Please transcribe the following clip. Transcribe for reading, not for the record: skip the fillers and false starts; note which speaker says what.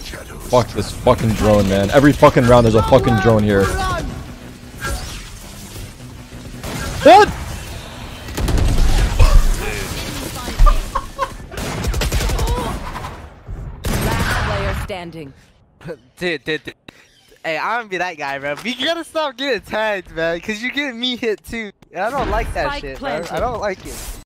Speaker 1: Fuck this fucking drone, man. Every fucking round there's a fucking drone here. What?
Speaker 2: Last player standing.
Speaker 3: Dude. Hey, I'm gonna be that guy, bro. You gotta stop getting tagged, man, because you're getting me hit too. And I don't like that shit, bro. I don't like it.